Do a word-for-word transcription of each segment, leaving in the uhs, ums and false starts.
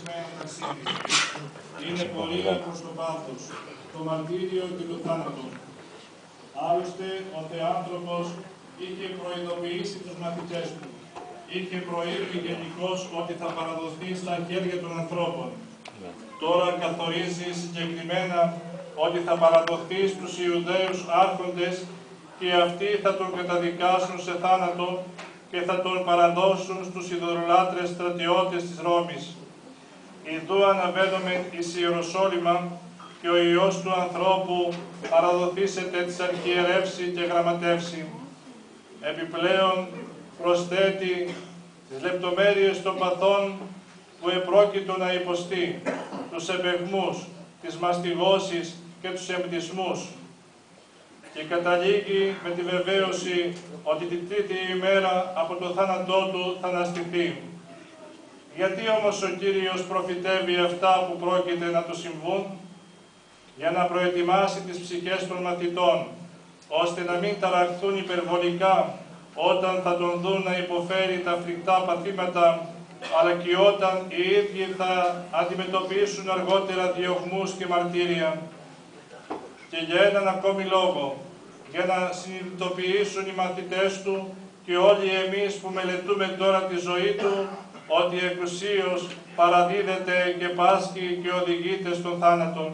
συνηθισμένο ταξίδι. Είναι πορεία προς το πάθος, το μαρτύριο και το θάνατο. Άλλωστε, ο Θεάνθρωπος είχε προειδοποιήσει τους μαθητές του. Είχε προείπει γενικώς ότι θα παραδοθεί στα χέρια των ανθρώπων. Τώρα καθορίζει συγκεκριμένα ότι θα παραδοθεί στους Ιουδαίους άρχοντες και αυτοί θα τον καταδικάσουν σε θάνατο και θα τον παραδώσουν στους ειδωλολάτρες στρατιώτες της Ρώμης. Ιδού αναβαίνομεν εις Ιεροσόλυμα και ο Υιός του ανθρώπου παραδοθήσεται της αρχιερεύσει και γραμματεύσει. Επιπλέον προσθέτει τις λεπτομέρειες των παθών που επρόκειτο να υποστεί, τους επεγμούς, τις μαστιγώσεις και τους εμπτισμούς. Και καταλήγει με τη βεβαίωση ότι την τρίτη ημέρα από το θάνατό του θα αναστηθεί. Γιατί όμως ο Κύριος προφητεύει αυτά που πρόκειται να του συμβούν? Για να προετοιμάσει τις ψυχές των μαθητών, ώστε να μην ταραχθούν υπερβολικά όταν θα τον δουν να υποφέρει τα φρικτά παθήματα, αλλά και όταν οι ίδιοι θα αντιμετωπίσουν αργότερα διωγμούς και μαρτύρια. Και για έναν ακόμη λόγο, για να συνειδητοποιήσουν οι μαθητές του και όλοι εμείς που μελετούμε τώρα τη ζωή του, ότι εκουσίως παραδίδεται και πάσχει και οδηγείται στον θάνατο.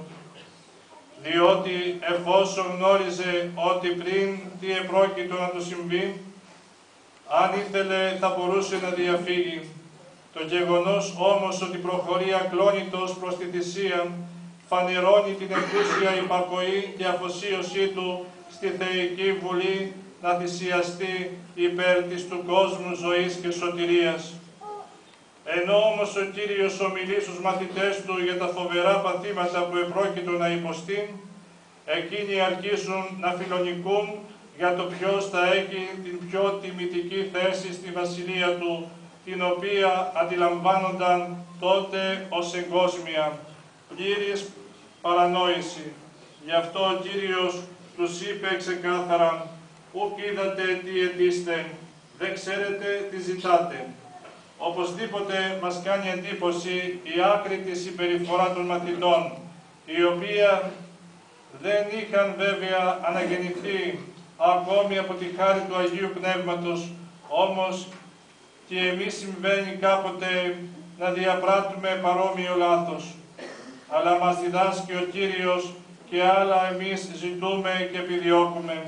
Διότι εφόσον γνώριζε ότι πριν τι επρόκειτο να του συμβεί, αν ήθελε θα μπορούσε να διαφύγει. Το γεγονός όμως ότι προχωρεί ακλόνητος προς τη θυσία, φανερώνει την εκούσια υπακοή και αφοσίωσή του στη Θεϊκή Βουλή να θυσιαστεί υπέρ της του κόσμου ζωής και σωτηρίας. Ενώ όμως ο Κύριος ομιλεί στους μαθητές του για τα φοβερά παθήματα που επρόκειτο να υποστεί, εκείνοι αρχίζουν να φιλονικούν για το ποιος θα έχει την πιο τιμητική θέση στη βασιλεία του, την οποία αντιλαμβάνονταν τότε ως εγκόσμια, πλήρης παρανόηση. Γι' αυτό ο Κύριος τους είπε ξεκάθαρα, «Ουκ είδατε τι αιτήστε, δεν ξέρετε τι ζητάτε». Οπωσδήποτε μας κάνει εντύπωση η άκρητη συμπεριφορά των μαθητών, η οποία δεν είχαν βέβαια αναγεννηθεί ακόμη από τη χάρη του Αγίου Πνεύματος, όμως και εμείς συμβαίνει κάποτε να διαπράττουμε παρόμοιο λάθος. Αλλά μας διδάσκει ο Κύριος και άλλα εμείς ζητούμε και επιδιώκουμε.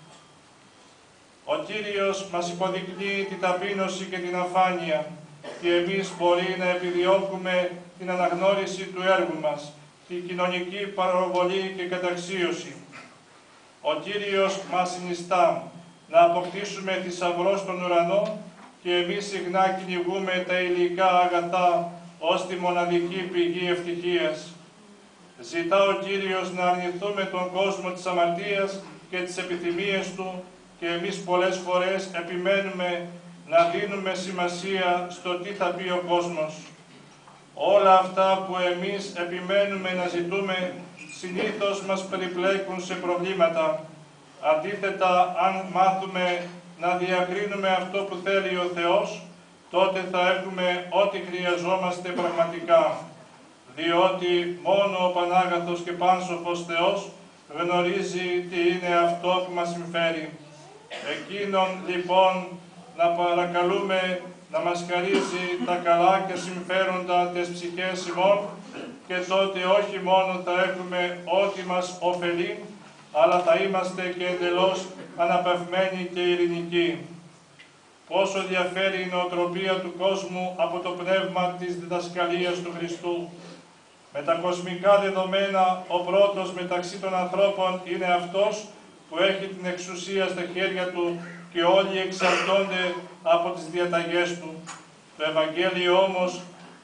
Ο Κύριος μας υποδεικνύει την ταπείνωση και την αφάνεια και εμείς μπορεί να επιδιώκουμε την αναγνώριση του έργου μας, την κοινωνική παροβολή και καταξίωση. Ο Κύριος μας συνιστά να αποκτήσουμε θησαυρό στον ουρανό και εμείς συχνά κυνηγούμε τα υλικά αγαθά ως τη μοναδική πηγή ευτυχίας. Ζητά ο Κύριος να αρνηθούμε τον κόσμο της αμαρτίας και τις επιθυμίες του και εμείς πολλές φορές επιμένουμε να δίνουμε σημασία στο τι θα πει ο κόσμος. Όλα αυτά που εμείς επιμένουμε να ζητούμε συνήθως μας περιπλέκουν σε προβλήματα. Αντίθετα, αν μάθουμε να διακρίνουμε αυτό που θέλει ο Θεός, τότε θα έχουμε ό,τι χρειαζόμαστε πραγματικά. Διότι μόνο ο Πανάγαθος και Πάνσοφος Θεός γνωρίζει τι είναι αυτό που μας συμφέρει. Εκείνον λοιπόν να παρακαλούμε να μας χαρίζει τα καλά και συμφέροντα τις ψυχές ημών και τότε όχι μόνο θα έχουμε ό,τι μας ωφελεί, αλλά θα είμαστε και εντελώς αναπαυμένοι και ειρηνικοί. Πόσο διαφέρει η νοοτροπία του κόσμου από το πνεύμα της διδασκαλίας του Χριστού. Με τα κοσμικά δεδομένα, ο πρώτος μεταξύ των ανθρώπων είναι αυτός που έχει την εξουσία στα χέρια του και όλοι εξαρτώνται από τις διαταγές του. Το Ευαγγέλιο όμως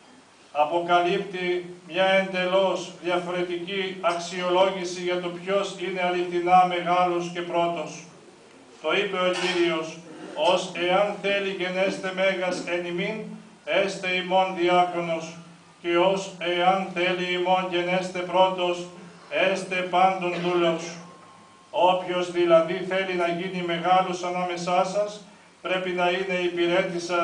αποκαλύπτει μια εντελώς διαφορετική αξιολόγηση για το ποιος είναι αληθινά μεγάλος και πρώτος. Το είπε ο Κύριος, «Ως εάν θέλει γενέστε μέγας εν ημίν, έστε ημών διάκονος, και ως εάν θέλει ημών γενέστε πρώτος, έστε πάντων δούλος». Όποιος δηλαδή θέλει να γίνει μεγάλος ανάμεσά σας, πρέπει να είναι υπηρέτης σας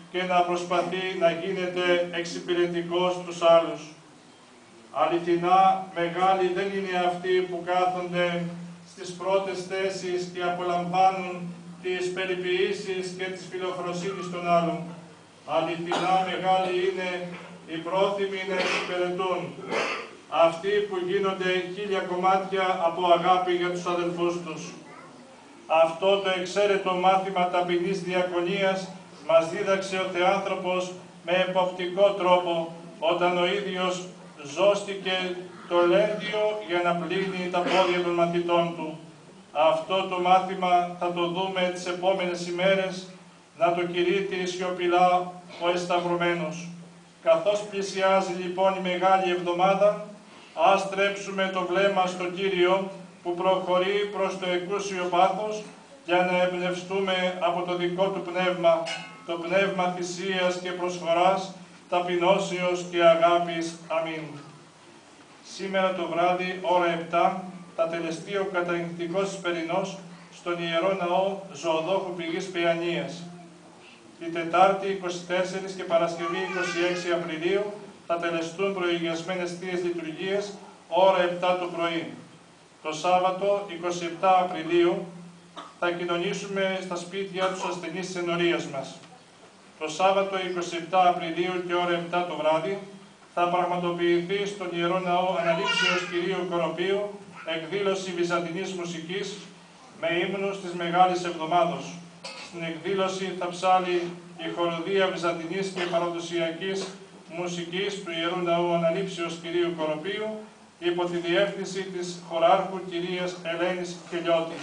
και να προσπαθεί να γίνεται εξυπηρετικός στους άλλους. Αληθινά, μεγάλοι δεν είναι αυτοί που κάθονται στις πρώτες θέσεις και απολαμβάνουν τις περιποιήσεις και τις φιλοφροσύνης των άλλων. Αληθινά, μεγάλοι είναι οι πρόθυμοι να εξυπηρετούν. Αυτοί που γίνονται χίλια κομμάτια από αγάπη για τους αδελφούς τους. Αυτό το εξαίρετο μάθημα ταπεινής διακονίας μας δίδαξε ο Θεάνθρωπος με εποπτικό τρόπο, όταν ο ίδιος ζώστηκε το λέντιο για να πλύνει τα πόδια των μαθητών του. Αυτό το μάθημα θα το δούμε τις επόμενες ημέρες, να το κηρύττει σιωπηλά ο εσταυρωμένος. Καθώς πλησιάζει λοιπόν η Μεγάλη Εβδομάδα, ας στρέψουμε το βλέμμα στο Κύριο που προχωρεί προς το εκούσιο πάθος για να εμπνευστούμε από το δικό του πνεύμα, το πνεύμα θυσίας και προσφοράς, ταπεινώσεως και αγάπης. Αμήν. Σήμερα το βράδυ, ώρα επτά, θα τελεστεί ο κατανυκτικός Εσπερινός στον Ιερό Ναό Ζωοδόχου Πηγής Παιανίας. Την Τετάρτη είκοσι τέσσερα και Παρασκευή είκοσι έξι Απριλίου θα τελεστούν προηγιασμένες θείες λειτουργίες ώρα επτά το πρωί. Το Σάββατο είκοσι επτά Απριλίου θα κοινωνήσουμε στα σπίτια τους ασθενείς της ενορίας μας. Το Σάββατο είκοσι επτά Απριλίου και ώρα επτά το βράδυ θα πραγματοποιηθεί στον Ιερό Ναό Αναλήψεως Κυρίου Κοροπίου εκδήλωση βυζαντινής μουσικής με ύμνους της Μεγάλης Εβδομάδος. Στην εκδήλωση θα ψάλει η χοροδία βυζαντινής και παραδοσιακής μουσικής του Ιερού Ναού Αναλήψεως Κυρίου Κοροπίου υπό τη διεύθυνση της χωράρχου κυρίας Ελένης Χελιώτη.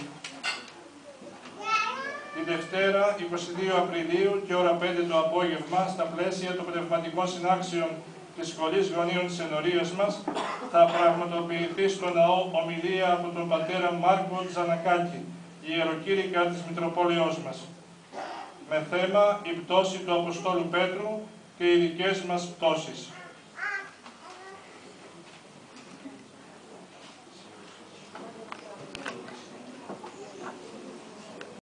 Τη Δευτέρα, είκοσι δύο Απριλίου και ώρα πέντε το απόγευμα, στα πλαίσια των πνευματικών συνάξεων της Σχολής Γονείων της Ενορίας μας, θα πραγματοποιηθεί στο ναό ομιλία από τον πατέρα Μάρκο Τζανακάκη, ιεροκήρυκα της Μητροπόλεως μας, με θέμα η πτώση του Αποστόλου Πέτρου και οι δικές μας πτώσεις.